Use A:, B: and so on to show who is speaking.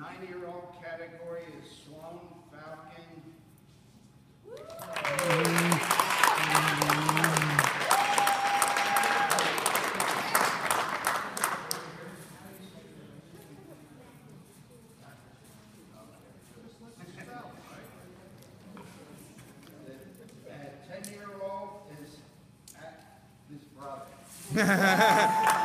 A: 9-year-old category is Sloan Falcon. The 10-year-old is his brother.